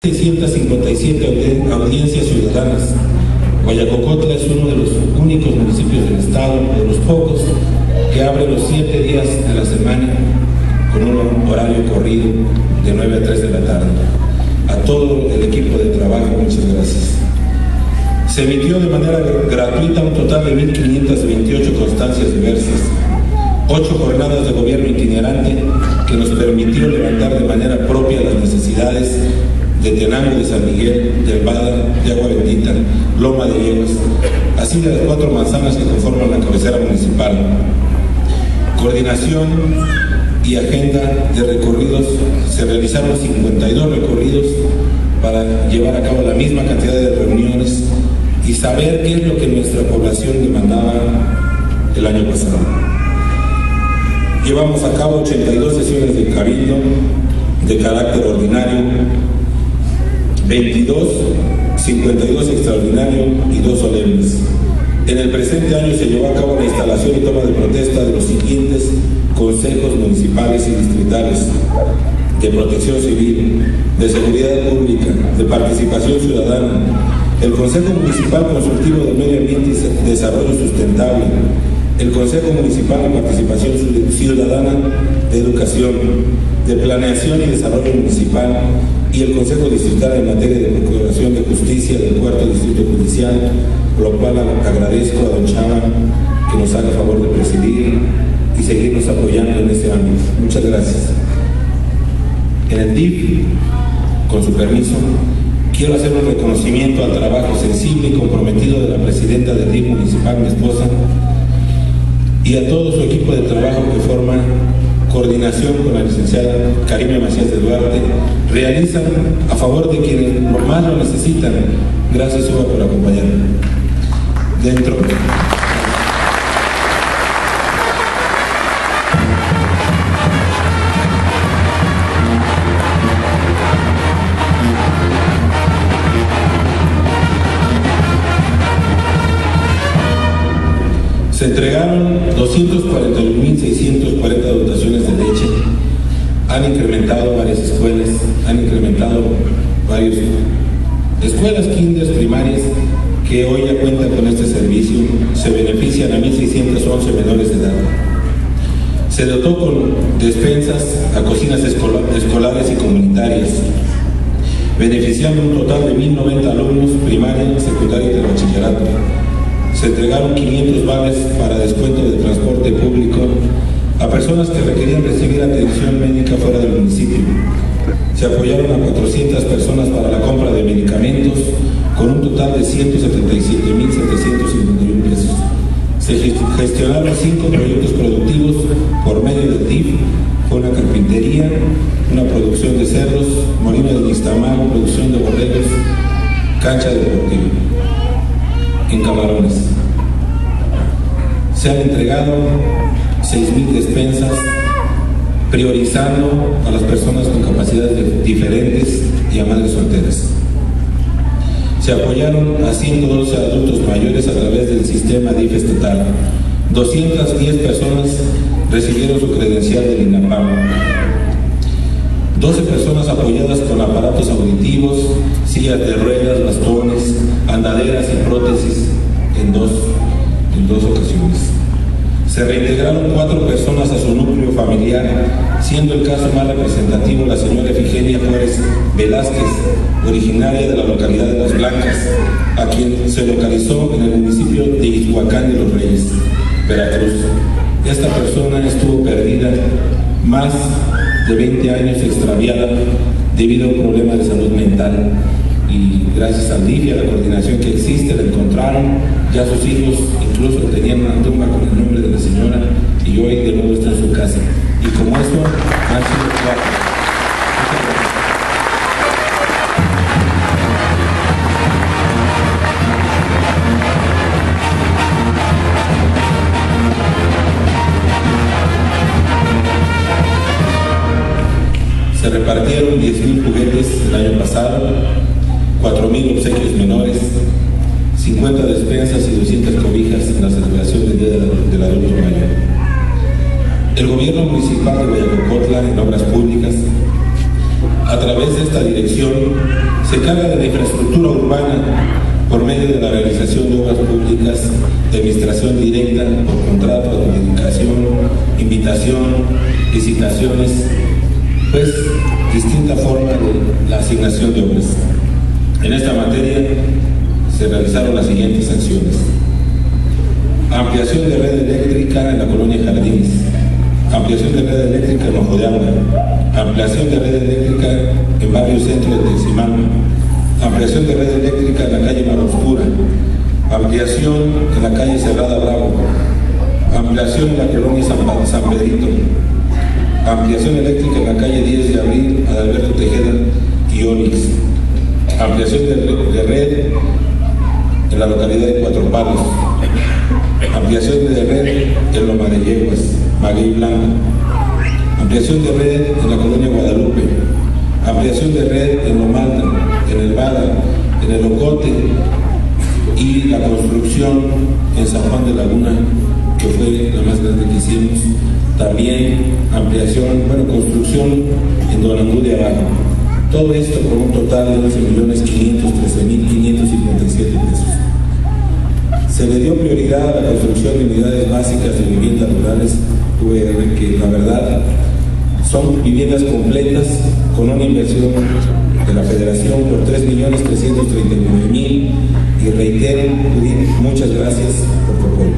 657 audiencias ciudadanas. Guayacocotla es uno de los únicos municipios del estado, de los pocos, que abre los 7 días de la semana con un horario corrido de 9 a 3 de la tarde. A todo el equipo de trabajo, muchas gracias. Se emitió de manera gratuita un total de 1.528 constancias diversas, 8 jornadas de gobierno itinerante que nos permitió levantar de manera propia las necesidades de Tenango, de San Miguel, de Albada, de Agua Bendita, Loma de Yeguas, así de las 4 manzanas que conforman la cabecera municipal. Coordinación y agenda de recorridos, se realizaron 52 recorridos para llevar a cabo la misma cantidad de reuniones y saber qué es lo que nuestra población demandaba el año pasado. Llevamos a cabo 82 sesiones de cabildo de carácter ordinario, 52 extraordinario y 2 solemnes. En el presente año se llevó a cabo la instalación y toma de protesta de los siguientes consejos municipales y distritales: de protección civil, de seguridad pública, de participación ciudadana, el Consejo Municipal Consultivo de Medio Ambiente y Desarrollo Sustentable, el Consejo Municipal de Participación Ciudadana de Educación, de Planeación y Desarrollo Municipal, y el Consejo Distrital en materia de Procuración de Justicia del 4º Distrito Judicial, por lo cual agradezco a don Chava que nos haga favor de presidir y seguirnos apoyando en este ámbito. Muchas gracias. En el DIF, con su permiso, quiero hacer un reconocimiento al trabajo sensible y comprometido de la presidenta del DIF municipal, mi esposa, y a todo su equipo de trabajo que forma coordinación con la licenciada Karime Macías de Duarte, realizan a favor de quienes más lo necesitan. Gracias, Uva, por acompañarme. Dentro. Se entregaron 241.640 dotaciones de leche, han incrementado varias escuelas, escuelas kinders primarias que hoy ya cuentan con este servicio, se benefician a 1.611 menores de edad. Se dotó con despensas a cocinas escolares y comunitarias, beneficiando un total de 1.090 alumnos primaria, secundaria y de bachillerato. Se entregaron 500 vales para descuento de transporte público a personas que requerían recibir atención médica fuera del municipio. Se apoyaron a 400 personas para la compra de medicamentos con un total de 177.751 pesos. Se gestionaron 5 proyectos productivos por medio del DIF, fue una carpintería, una producción de cerdos, molino de nixtamal, producción de borregos, cancha deportiva. En Camarones se han entregado 6.000 despensas, priorizando a las personas con capacidades diferentes y a madres solteras. Se apoyaron a 112 adultos mayores a través del sistema DIF estatal. 210 personas recibieron su credencial del INAPAM. 12 personas apoyadas con aparatos auditivos, sillas de ruedas, bastones, andaderas y prótesis en dos ocasiones. Se reintegraron 4 personas a su núcleo familiar, siendo el caso más representativo la señora Efigenia Juárez Velázquez, originaria de la localidad de Las Blancas, a quien se localizó en el municipio de Izhuacán de los Reyes, Veracruz. Esta persona estuvo perdida más de 20 años, extraviada debido a un problema de salud mental, y gracias al DIF y a la coordinación que existe la encontraron. Ya sus hijos incluso tenían una tumba con el nombre de la señora y hoy de nuevo está en su casa, y como esto han sido 4. Se repartieron 10.000 juguetes el año pasado, 4.000 obsequios menores, 50 despensas y 200 cobijas en la celebración del Día del Adulto Mayor. El gobierno municipal de Guayacocotla, en obras públicas, a través de esta dirección, Se encarga de la infraestructura urbana por medio de la realización de obras públicas de administración directa por contrato, adjudicación, invitación, licitaciones, pues distinta forma de la asignación de obras. En esta materia se realizaron las siguientes acciones: ampliación de red eléctrica en la colonia Jardines, ampliación de red eléctrica en Ojo de Agua, ampliación de red eléctrica en barrio centro de Teximán, ampliación de red eléctrica en la calle Mar Oscura, ampliación en la calle Cerrada Bravo, ampliación en la colonia San Pedrito, ampliación eléctrica en la calle 10 de Abril, Adalberto Tejeda y Onix, ampliación de red en la localidad de Cuatro Palos, ampliación de red en Loma de Yeguas, Maguey Blanco, ampliación de red en la colonia Guadalupe, ampliación de red en Lomalda, en El Bada, en El Ocote, y la construcción en San Juan de Laguna, que fue la más grande que hicimos. También ampliación, construcción en Donandú de Abajo. Todo esto con un total de 11.513.557 pesos. Se le dio prioridad a la construcción de unidades básicas de viviendas rurales, que la verdad son viviendas completas con una inversión de la Federación por 3.339.000, y reitero, muchas gracias por tu apoyo.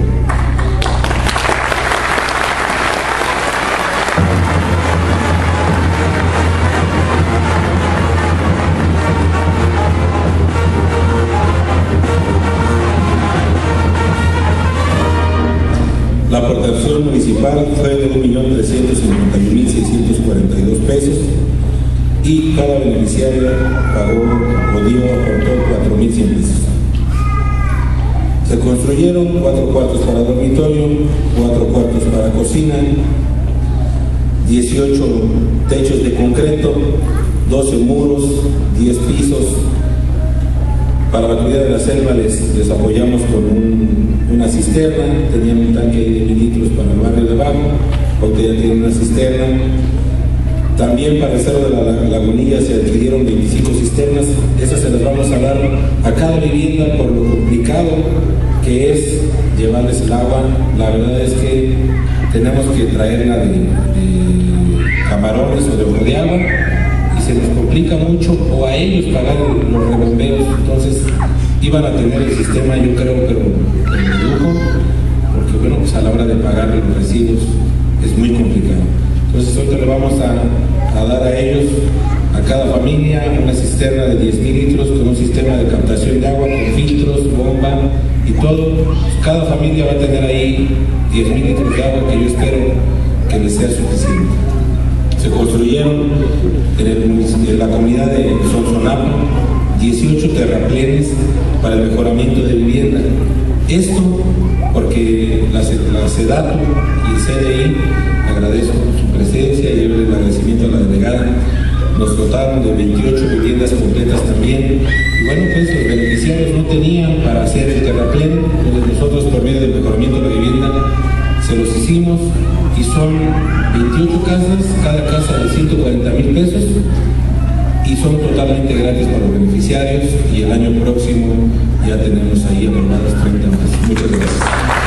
La aportación municipal fue de 1.351.642 pesos y cada beneficiario aportó 4.100 pesos. Se construyeron 4 cuartos para dormitorio, 4 cuartos para cocina, 18 techos de concreto, 12 muros, 10 pisos. Para la comunidad de la selva les apoyamos con una cisterna. Tenían un tanque de 1.000 litros para el barrio de abajo, ahorita ya tienen una cisterna. También para el Cerro de la Lagunilla se adquirieron 25 cisternas. Esas se las vamos a dar a cada vivienda por lo complicado que es llevarles el agua. La verdad es que tenemos que traerla de Camarones o de Ojo de Agua, y se nos complica mucho, o a ellos pagar los rebombeos. Entonces iban a tener el sistema, yo creo, pero de lujo, porque pues a la hora de pagar los recibos es muy complicado. Entonces ahorita le vamos a dar a ellos, a cada familia, una cisterna de 10.000 litros con un sistema de captación de agua, con filtros, bomba y todo. Cada familia va a tener ahí 10.000 litros de agua, que yo espero que les sea suficiente. Se construyeron en la comunidad de Sonsonapa 18 terraplenes para el mejoramiento de vivienda. Esto porque la SEDATU y el CDI, agradezco su presencia y el agradecimiento a la delegada, nos dotaron de 28 viviendas completas también. Y bueno, pues los beneficiarios no tenían para hacer el terraplén, entonces nosotros por medio del mejoramiento de la vivienda se los hicimos, y son 28 casas, cada casa de 140.000 pesos, y son totalmente gratis para los beneficiarios, y el año próximo ya tenemos ahí aprobadas 30 más. Muchas gracias.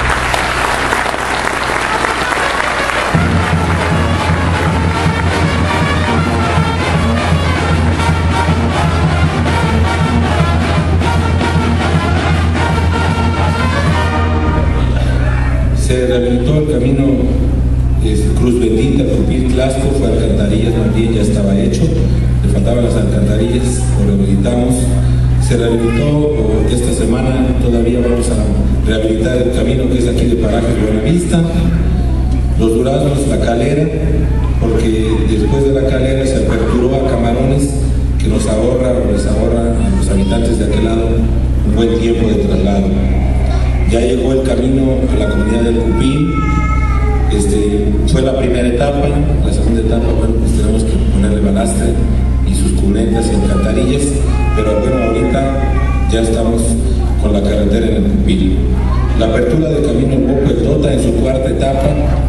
Se rehabilitó el camino Cruz Bendita, Cupil, Tlasco, fue alcantarillas, también ya estaba hecho, le faltaban las alcantarillas, lo rehabilitamos. Se rehabilitó esta semana, todavía vamos a rehabilitar el camino que es aquí de Parajes Buenavista, Los Duraznos, La Calera, porque después de La Calera se aperturó a Camarones, que nos ahorra o les ahorra a los habitantes de aquel lado un buen tiempo de traslado. Ya llegó el camino a la comunidad del Cupín. Fue la primera etapa. La segunda etapa, bueno, pues tenemos que ponerle balastre y sus cunetas y alcantarillas, pero bueno, ahorita ya estamos con la carretera en el Cupín. La apertura del camino Boca-Tota en su cuarta etapa,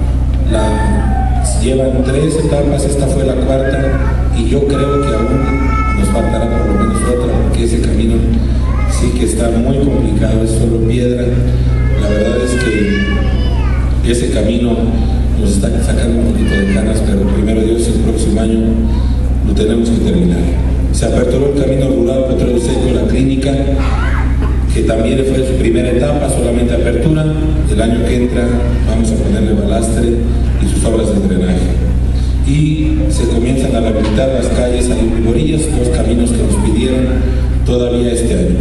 llevan 3 etapas, esta fue la cuarta, y yo creo que aún nos faltará por lo menos otra piedra. La verdad es que ese camino nos está sacando un poquito de canas, pero primero Dios, el próximo año lo tenemos que terminar. Se aperturó el camino rural Potrero Seco, la clínica, que también fue su primera etapa, solamente apertura. El año que entra vamos a ponerle balastre y sus obras de drenaje. Y se comienzan a rehabilitar las calles a orillas, los caminos que nos pidieron todavía este año.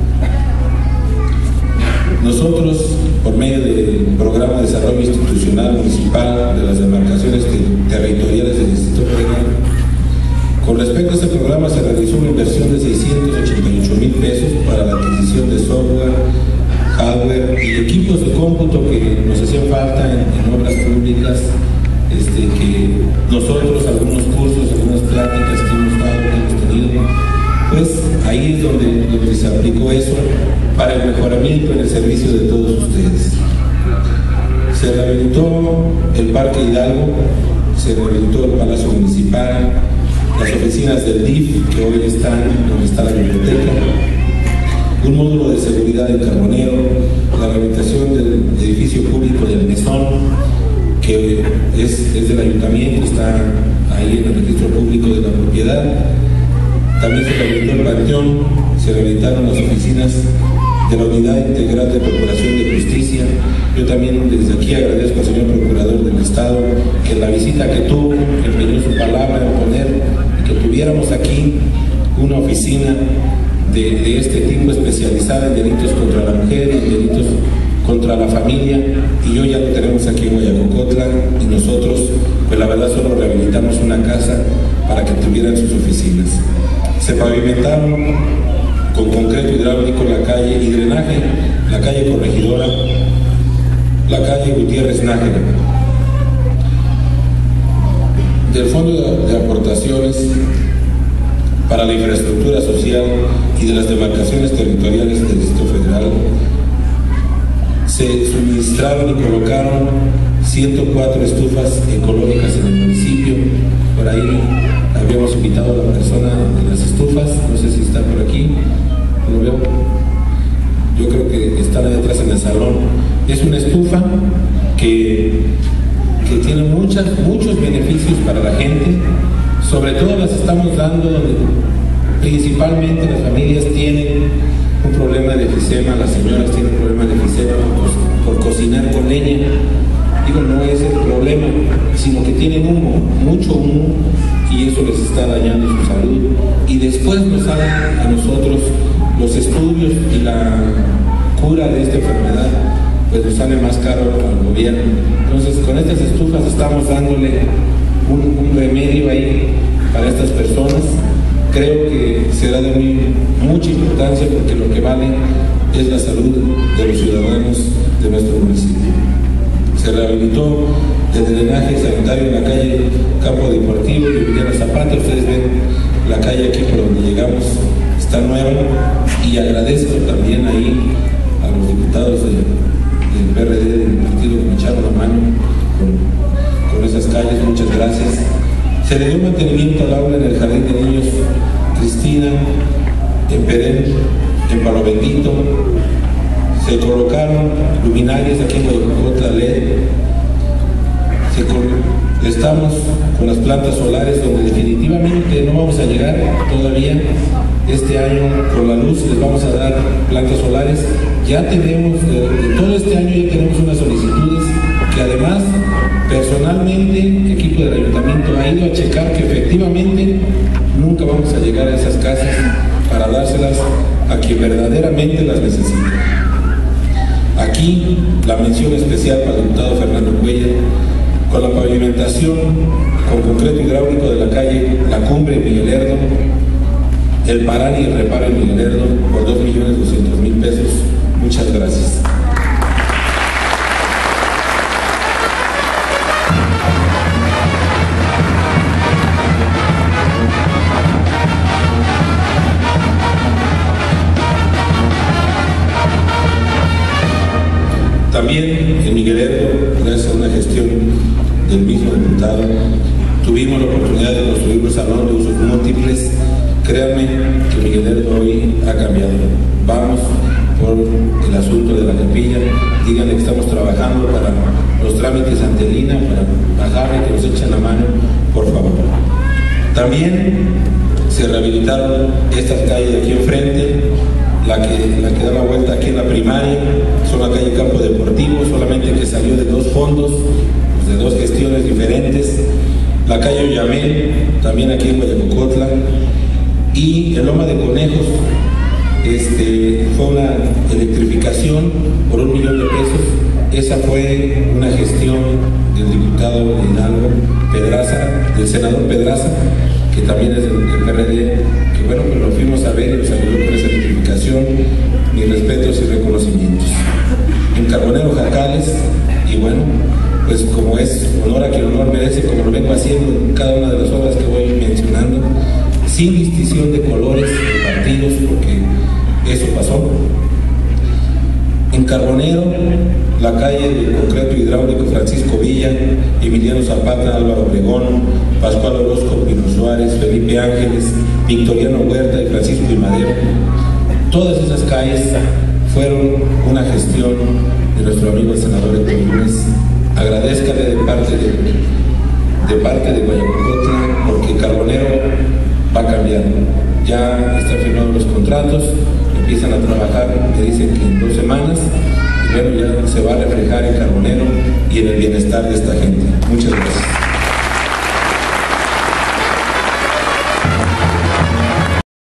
Nosotros, por medio del Programa de Desarrollo Institucional Municipal de las demarcaciones territoriales del Distrito Federal, con respecto a este programa se realizó una inversión de 688,000 pesos para la adquisición de software, hardware y equipos de cómputo que nos hacían falta en obras públicas, que nosotros, algunos cursos, algunas pláticas que hemos dado, que hemos tenido, pues ahí es donde se aplicó eso para el mejoramiento en el servicio de todos ustedes. Se rehabilitó el Parque Hidalgo, se rehabilitó el Palacio Municipal, las oficinas del DIF, que hoy están donde está la biblioteca, un módulo de seguridad en Carbonero, la rehabilitación del edificio público del Mesón, que es del ayuntamiento, está ahí en el registro público de la propiedad. También se rehabilitó el panteón, se rehabilitaron las oficinas de la Unidad Integral de Procuración de Justicia. Yo también desde aquí agradezco al señor Procurador del Estado que la visita que tuvo, empeñó su palabra en poner y que tuviéramos aquí una oficina de este tipo especializada en delitos contra la mujer, en delitos contra la familia, y yo ya lo tenemos aquí en Guayacocotla, y nosotros, pues la verdad, solo rehabilitamos una casa para que tuvieran sus oficinas. Se pavimentaron con concreto hidráulico la calle y drenaje, la calle Corregidora, la calle Gutiérrez Nájera. Del Fondo de Aportaciones para la Infraestructura Social y de las demarcaciones territoriales del Distrito Federal, se suministraron y colocaron 104 estufas ecológicas en el municipio. Por ahí habíamos invitado a la persona de las estufas, no sé si está por aquí, lo veo. Yo creo que están ahí atrás en el salón. Es una estufa que tiene muchos beneficios para la gente. Sobre todo las estamos dando donde principalmente las familias tienen un problema de efisema, las señoras tienen un problema de efisema por cocinar con leña. Digo, no es el problema, sino que tienen humo, mucho humo, y eso les está dañando su salud. Y después nos salen a nosotros los estudios y la cura de esta enfermedad, pues nos sale más caro al gobierno. Entonces, con estas estufas estamos dándole un remedio ahí para estas personas. Creo que será de mucha importancia porque lo que vale es la salud de los ciudadanos de nuestro municipio. Se rehabilitó el drenaje sanitario en la calle Campo Deportivo y Emiliano Zapata. Ustedes ven la calle aquí por donde llegamos, está nueva, y agradezco también ahí a los diputados del PRD del partido que me echaron la mano con esas calles. Muchas gracias. Se le dio mantenimiento al aula en el Jardín de Niños Cristina, en Perén, en Palo Bendito. Se colocaron luminarias aquí en Guayacocotla LED. Estamos con las plantas solares, donde definitivamente no vamos a llegar todavía este año con la luz. Les vamos a dar plantas solares. Ya tenemos, de todo este año ya tenemos unas solicitudes que además personalmente el equipo del ayuntamiento ha ido a checar que efectivamente nunca vamos a llegar a esas casas para dárselas a quien verdaderamente las necesita. Aquí la mención especial para el diputado Fernando Cuellar, con la pavimentación con concreto hidráulico de la calle La Cumbre en Miguel Lerdo, el Parán y el reparo en Miguel Lerdo por 2.200.000 pesos. Muchas gracias. También en Miguel Lerdo, gracias a una gestión del mismo diputado, tuvimos la oportunidad de construir un salón de usos múltiples. Créanme que Miguel Lerdo hoy ha cambiado. Vamos por el asunto de la capilla. Díganle que estamos trabajando para los trámites ante el INAH, para bajarle, que nos echen la mano, por favor. También se rehabilitaron estas calles de aquí enfrente, la que da la vuelta aquí en la primaria, son la calle Campo Deportivo, solamente que salió de dos fondos, de dos gestiones diferentes. La calle Uyamel, también aquí en Guayacocotla, y en Loma de Conejos, fue una electrificación por $1 millón. Esa fue una gestión del diputado de Hidalgo, Pedraza, del senador Pedraza, que también es del PRD, que bueno, pues lo fuimos a ver y nos ayudó con esa electrificación. Mis respetos y reconocimientos. En Carbonero, Jacales, y bueno, pues como es honor a quien honor merece, como lo vengo haciendo en cada una de las obras que voy mencionando, sin distinción de colores, de partidos, porque eso pasó. En Carbonero, la calle del concreto hidráulico Francisco Villa, Emiliano Zapata, Álvaro Obregón, Pascual Orozco, Pino Suárez, Felipe Ángeles, Victoriano Huerta y Francisco y Madero. Todas esas calles fueron una gestión de nuestro amigo el senador Héctor Yunes. Agradezcale de parte de Guayacocotla, porque Carbonero va a cambiar. Ya están firmados los contratos, empiezan a trabajar, me dicen que en 2 semanas, y bueno, ya se va a reflejar en Carbonero y en el bienestar de esta gente. Muchas gracias.